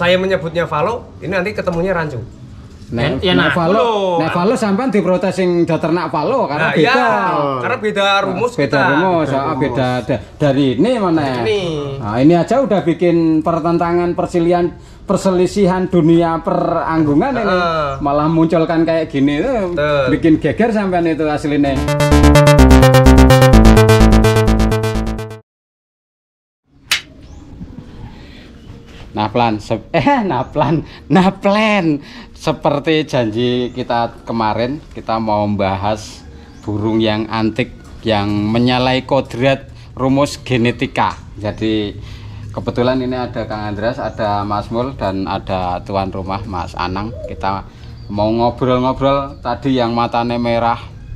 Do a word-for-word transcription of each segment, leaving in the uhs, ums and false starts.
saya menyebutnya Valo, ini nanti ketemunya rancu. Nek ya nek Valo, nek Valo sampean diprotes sing do ternak Valo karena nah, beda. Iya, karena beda rumus beda kita. rumus, beda, rumus. beda da, dari ini mana? Ini. Nah, ini aja udah bikin pertentangan persilihan perselisihan dunia peranggungan uh. ini. Malah munculkan kayak gini tuh bikin geger sampean itu aslinya. Nah plan, eh nah plan, nah plan seperti janji kita kemarin, kita mau membahas burung yang antik yang menyalahi kodrat rumus genetika. Jadi kebetulan ini ada Kang Andreas, ada Mas Mul, dan ada tuan rumah Mas Anang. Kita mau ngobrol-ngobrol tadi yang matanya merah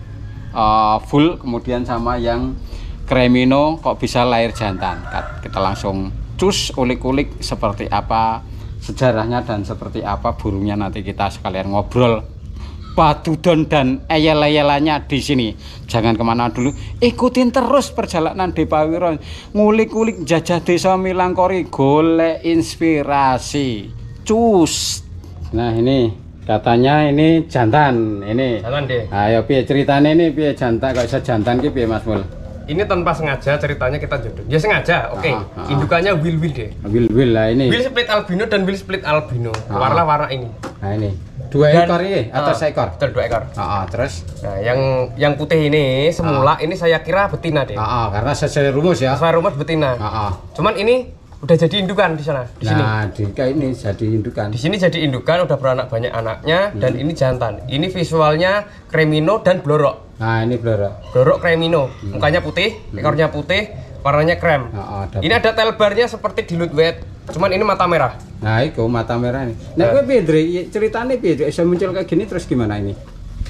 uh, full, kemudian sama yang kremino kok bisa lahir jantan. Kita langsung cus ulik-ulik seperti apa sejarahnya dan seperti apa burungnya, nanti kita sekalian ngobrol padudon dan eyel-eyelannya di sini. Jangan kemana dulu, ikutin terus perjalanan Depa Wiro, ngulik-ulik jajah desa Milangkori, golek inspirasi. Cus. Nah ini katanya ini jantan, ini. Jantan deh. Ayo piye ceritanya ini, piye jantan kok bisa jantan ki piye Mas Mul? Ini tanpa sengaja ceritanya kita jodoh. Ya sengaja, oke. Okay. Ah, ah, Indukannya Will Will deh. Will Will lah ini. Will split albino dan Will split albino. Ah. Warna-warna ini. Nah ini. Dua dan, ekor ini atau ah, seekor? Betul, dua ekor. Ah, ah, terus? Nah, yang yang putih ini semula ah. ini saya kira betina deh. Ah, ah, karena sesuai rumus ya. Sesuai rumus betina. Ah, ah. Cuman ini udah jadi indukan di sana, di nah, sini. Nah, di ini jadi indukan. Di sini jadi indukan, udah beranak banyak anaknya, hmm. dan ini jantan. Ini visualnya kremino dan blorok. Nah, ini blorok. Blorok kremino, hmm. mukanya putih, hmm. ekornya putih, warnanya krem. Nah, ada ini ada tail barnya seperti dilute wet, cuman ini mata merah. Nah, itu mata merah ini. Nek kowe piye, Dre? Ceritane piye bisa muncul kayak gini terus gimana ini?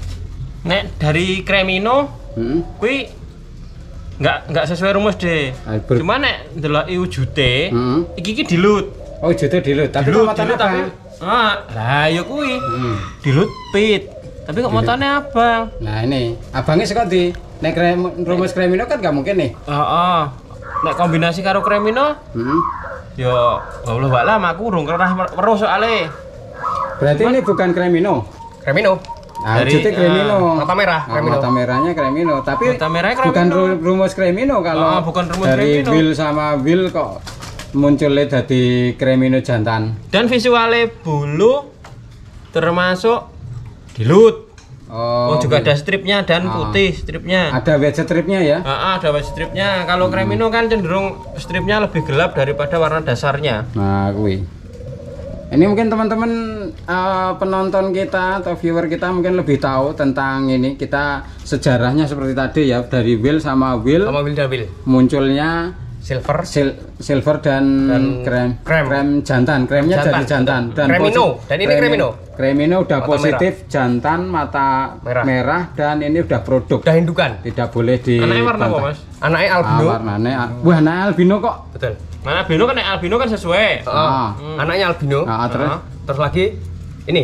Nek dari kremino, hmm. kuwi nggak nggak sesuai rumus deh. Ber... Cuma nek ndelok wujute, hmm. iki iki dilut. Oh, wujute dilut, tapi kok matane apa? Ah, lah ya kuwi. Hmm. Dilut pit. Tapi kok matane abang? Nah, ini. Abangnya saka ndi? Nek krem, rumus kremino kan nggak mungkin nih. Heeh. Oh, oh. Nek kombinasi karo kremino, hmm. ya Allah walam aku urung kerah weruh soalé. Berarti cuman, ini bukan kremino. Kremino. Nah, dari kremino. Uh, mata merah, kremino. Nah, mata merahnya kremino, tapi mata merah kremino. Bukan rumus kremino kalau oh, bukan rumus dari kremino. Will sama Will kok munculnya dari kremino jantan. Dan visualnya bulu termasuk dilut. Oh, oh juga ada stripnya dan oh. putih stripnya. Ada wedge stripnya ya? Ah, ada wedge stripnya. Kalau hmm. kremino kan cenderung stripnya lebih gelap daripada warna dasarnya. Nah, kuwi. Ini mungkin teman-teman uh, penonton kita atau viewer kita mungkin lebih tahu tentang ini. Kita sejarahnya seperti tadi ya, dari Will sama Will. Sama Will dan Will. Munculnya silver, sil silver dan, dan krem, krem, krem jantan, kremnya jantan. Jadi jantan. Dan kremino, dan ini kremino. Kremino udah mata positif, merah. Jantan, mata merah. merah, dan ini udah produk. Udah indukan. Tidak boleh di. Anaknya warna apa Mas? Anaknya albino. Ah, warnanya, wah, anaknya albino kok. Betul. Mana albino kan albino kan sesuai. Oh, ah. hmm. Anaknya albino. Ah, terus, ah. terus lagi ini.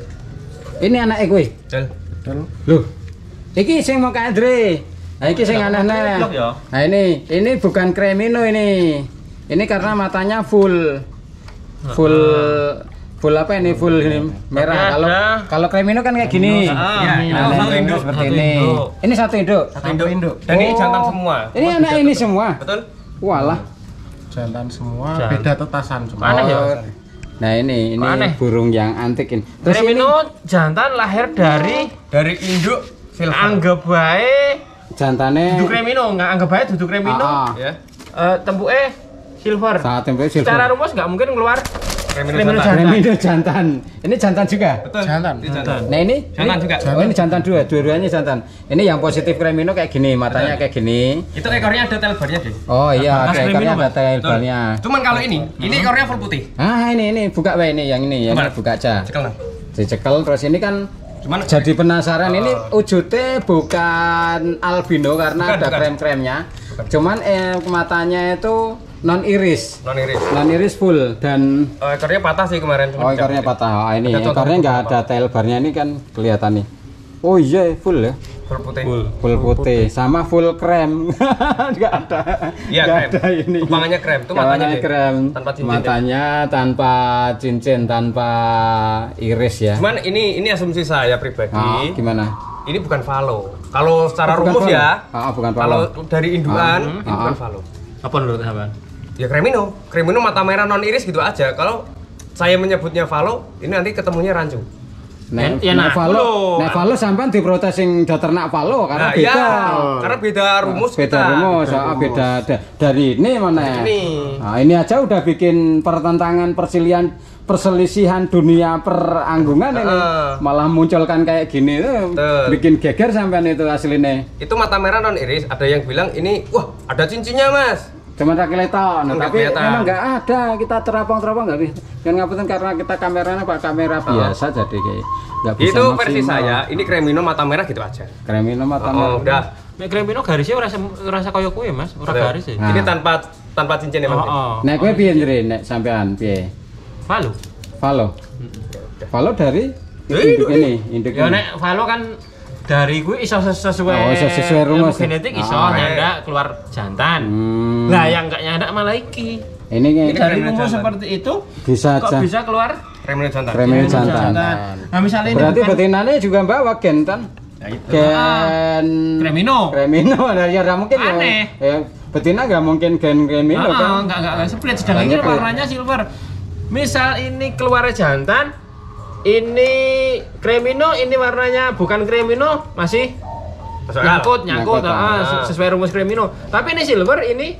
Ini anaknya gue. Betul. Betul. Loh, iki sing mau kayak Andre. Nah, ini sing aneh-aneh. Nah, ini ini bukan kremino ini. Ini karena matanya full. Full full apa ini? Full ini merah. Kalau kalau kremino kan kayak gini. Iya, nah, satu induk seperti ini. Ini satu induk. Satu induk induk. Dan ini jantan semua. Ini anak ini semua. Betul. Walah. Jantan semua, beda tetasan semua. Aneh ya. Nah, ini ini burung yang antik ini. Terus kremino jantan lahir dari dari induk silver. Anggap bae jantane duduk kremino, nggak anggap baik duduk kremino ah, ah. ya. Uh, tempuke silver. Saat tempuke silver. Secara rumus nggak mungkin keluar kremino, kremino jantan. jantan. Kremino jantan. Ini jantan juga. Betul. Jantan. Ini jantan. Nah, ini jantan ini, juga. Oh, ini jantan dua, dua-duanya jantan. Ini yang positif kremino kayak gini, matanya kayak gini. Itu ekornya ada tail barnya deh. Oh iya, ada ekornya ada tail barnya. Cuman kalau ini, ini ekornya full putih. Ah, ini ini buka wae ini yang ini, yang ini buka aja. Cekel. Dicekel terus ini kan cuman jadi penasaran, uh, ini wujudnya bukan albino karena bukan, ada krem-kremnya. Cuman eh, matanya itu non iris. Non iris. Non iris full dan oh, ekornya patah sih kemarin. Oh, ekornya patah. Oh, ini ekornya nggak ada tail barnya, ini kan kelihatan nih. Oh iya, full ya. Full putih. Full. Full putih sama full krem. Enggak ada. Iya, Nggak krem. ada ini. Kepangannya krem, itu Kepangannya matanya deh. krem. Tanpa cincin. Matanya tanpa cincin, tanpa iris ya. Cuman ini ini asumsi saya pribadi. Ah, gimana? Ini bukan Valo. Kalau secara Oh, bukan rumus Valo. ya. Ah, bukan Valo. Kalau dari induan Ah, ini ah, bukan ah. Valo. Apa menurut sampean? Ya Cremino. Cremino mata merah non iris gitu aja. Kalau saya menyebutnya Valo, ini nanti ketemunya rancu. Nek Ya, nek nah, Valo, lho. nek Valo sampean diprotes sing do ternak Valo Nah, karena beda. iya, karena beda rumus beda kita. rumus, ah, beda da- dari ini mana? Ini. Nah, ini aja udah bikin pertentangan persilihan perselisihan dunia peranggungan ini. Heeh. Malah munculkan kayak gini tuh Betul. bikin geger sampean itu aslinya. Itu mata merah non iris. Ada yang bilang ini, wah ada cincinnya mas. Cuma tak kelihatan, nah, Nggak tapi kelihatan. memang nggak ada, kita terapang-terapang nggak bisa. Yang ngapain karena kita kameranya pak kamera biasa jadi kayak nggak bisa Itu versi maksimal. saya. Ini Cremino mata merah gitu aja. Kremino mata Oh, merah. udah. Nek Cremino garisnya ora ora kaya kowe, Mas. Ora Betul. garis ya. Nah. Ini tanpa tanpa cincin ya Oh, mas. oh. Nek kowe piye Ndre nek sampean piye? Valo. Valo. Valo dari Ya, induk induk ini, induk Ya ini. nek Valo kan dari gue iso ses- sesuai, Oh, iso sesuai rumus ilmu ya? genetik iso Ah. nyandak keluar jantan. Hmm. Lah yang enggak nyandak malah iki. Ini kayak Dari Cremino rumus jantan. seperti itu bisa kok aja. bisa keluar Cremino jantan. Cremino ilmu jantan. Nah, misalnya ini Berarti bukan betinanya juga bawa gen kan? Nah, itu. Gen Cremino. Cremino, nah, ya nggak mungkin ya. Aneh. Ya, betina nggak mungkin gen Cremino Ah, kan? enggak enggak enggak split sedang ini Split. warnanya silver. Misal ini keluar jantan, ini Cremino, ini warnanya bukan Cremino, masih Masuk akal. nyangkut nyangkut, Nyangkut, ah, ah. sesuai rumus Cremino. Tapi ini silver, ini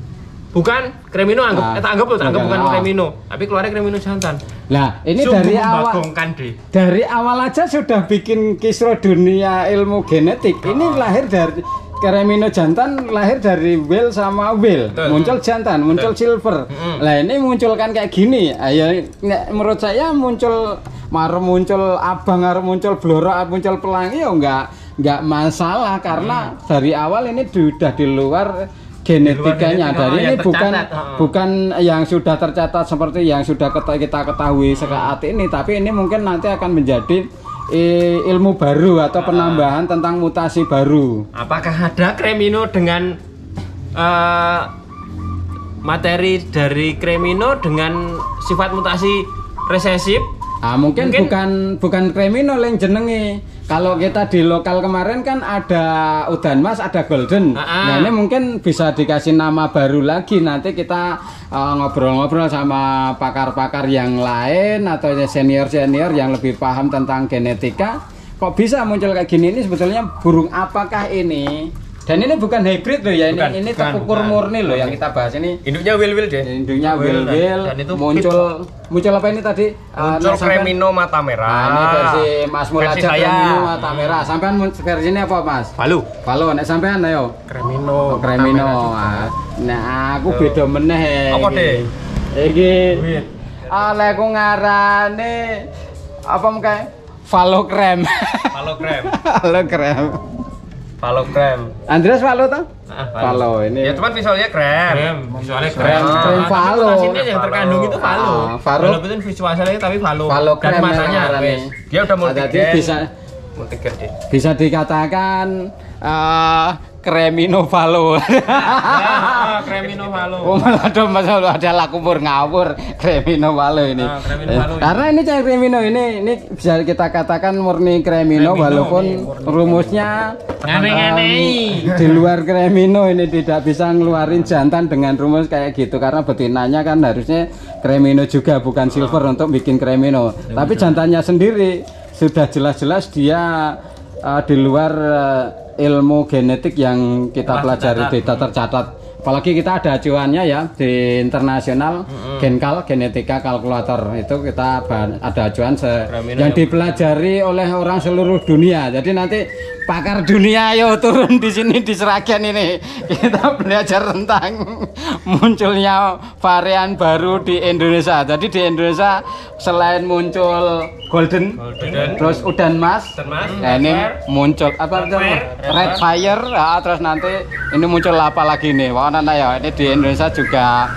bukan Cremino, anggap Ah, eh, tak anggap loh, tak anggap bukan, bukan ah. Cremino, tapi keluarnya Cremino jantan. Lah, ini Sungguh dari awal membagongkan deh. dari awal aja sudah bikin kisruh dunia ilmu genetik. Ini lahir dari Cremino jantan lahir dari whale sama whale. Betul. Muncul jantan, muncul silver. Mm-mm. Lah ini munculkan kayak gini. Ayo nek menurut saya muncul mar muncul abang, arep muncul blorok, arep muncul pelangi ya enggak enggak masalah karena dari awal ini sudah di luar genetikanya. genetika, Dari yang ini bukan tercatat, oh. bukan yang sudah tercatat seperti yang sudah keta- kita ketahui saat ini, tapi ini mungkin nanti akan menjadi eh, ilmu baru atau penambahan tentang mutasi baru. Apakah ada Cremino dengan eh, materi dari Cremino dengan sifat mutasi resesif? Ah, mungkin, Mungkin- bukan bukan Cremino yang jenenge. Kalau kita di lokal kemarin kan ada udan mas, ada golden. Ah, ah. Nah ini mungkin bisa dikasih nama baru lagi. Nanti kita uh, ngobrol-ngobrol sama pakar-pakar yang lain atau senior-senior yang lebih paham tentang genetika. Kok bisa muncul kayak gini? Ini sebetulnya burung apakah ini? Dan ini bukan hybrid loh ya, ini Bukan, ini bukan, tekukur bukan. murni loh yang kita bahas ini. Induknya wil-wil deh. Induknya Will, wil-wil, dan itu muncul muncul apa ini tadi? Uh, Muncul Nek sampean- Cremino mata merah. Nah, ini versi Mas Mul Versi aja saya. Cremino mata merah. Sampean mun- versi ini apa, Mas? Palu. Halo, nek sampean ayo. Cremino. Oh, Cremino. Ah, Nah, aku beda meneh. Apa, iki. Dek? Iki. Ale aku ngarane apa mengke? Valo krem. Palu krem. Valo krem. Palu krem. Andreas Valo toh? Ah, Valo ini. Ya cuman visualnya krem. Krem, visualnya Krem, krem. krem Ah, tapi Valo. mutasinya yang terkandung itu Valo. Ah, Valo. Walaupun visualnya tapi Valo. Valo Dan krem matanya yang wes. Dia udah Jadi multigen. bisa Multigen deh. bisa dikatakan eh Cremino Valo. Ah, Cremino Valo. Oh malah ada masalah ada lakumur ngawur Cremino Valo ini. Ah, Cremino Eh, Valo ini. Karena ini cah Cremino ini ini bisa kita katakan murni Cremino, Cremino, walaupun ini murni. rumusnya Ngene-ngene. em, di luar Cremino ini tidak bisa ngeluarin jantan dengan rumus kayak gitu karena betinanya kan harusnya Cremino juga bukan silver untuk bikin Cremino. Tapi jantannya sendiri sudah jelas-jelas dia eh, di luar eh, ilmu genetik yang kita Telah pelajari tercatat. tidak tercatat. Apalagi kita ada acuannya ya di internasional Genkal Genetika Kalkulator itu kita bahan- ada acuan se- Cremino yang yang- dipelajari oleh orang seluruh dunia. Jadi nanti pakar dunia ayo turun di sini di Seragen ini kita belajar tentang munculnya varian baru di Indonesia. Jadi di Indonesia selain muncul golden, Golden. terus udan mas, Udan mas, nah, ini Red muncul apa Red itu? Fire. Red Fire, ah, terus nanti ini muncul apa lagi nih? Wah, nanti ya ini di Indonesia juga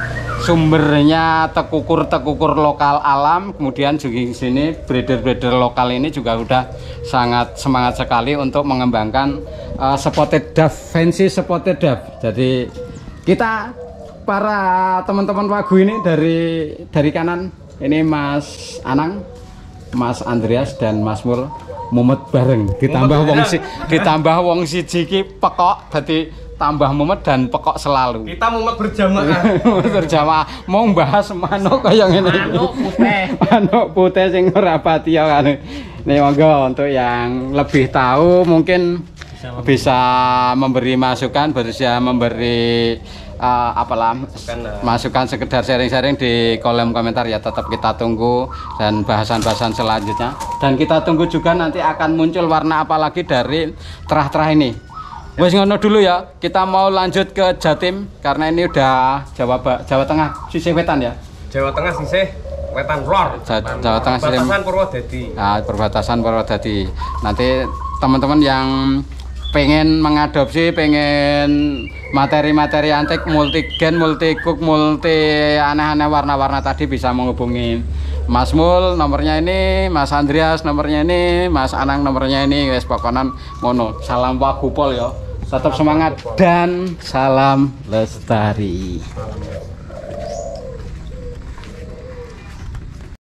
sumbernya tekukur-tekukur lokal alam, kemudian juga di sini breeder-breeder lokal ini juga udah sangat semangat sekali untuk mengembangkan uh, spotted dove, fancy spotted dove. Jadi kita para teman-teman Wagyu ini dari dari kanan ini Mas Anang, Mas Andreas dan Mas Mul mumet bareng, ditambah wong si ditambah wong siji ki pekok, dadi tambah mumet dan pekok selalu. Kita mumet berjamaah. Berjamaah mau bahas manuk kaya ngene. Manuk putih. Manuk putih sing ora pati ya kan. Nih monggo untuk yang lebih tahu mungkin bisa, bisa memberi masukan, bisa memberi uh, apalah masukan, uh, masukan sekedar sharing-sharing di kolom komentar ya. Tetap kita tunggu dan bahasan-bahasan selanjutnya, dan kita tunggu juga nanti akan muncul warna apa lagi dari terah-terah ini. Wes ngono dulu ya, kita mau lanjut ke Jatim karena ini udah Jawa Jawa Tengah sisih wetan ya. Jawa Tengah sisih wetan lor. Jawa, Jawa Tengah sisih perbatasan Purwodadi. Nah, perbatasan Purwodadi. Nanti teman-teman yang pengen mengadopsi, pengen materi-materi antik, multi gen, multi cook, multi aneh-aneh warna-warna tadi bisa menghubungi Mas Mul nomornya ini, Mas Andreas nomornya ini, Mas Anang nomornya ini. Wes pokonan mono. Salam Wagupol ya. Tetap semangat dan salam lestari.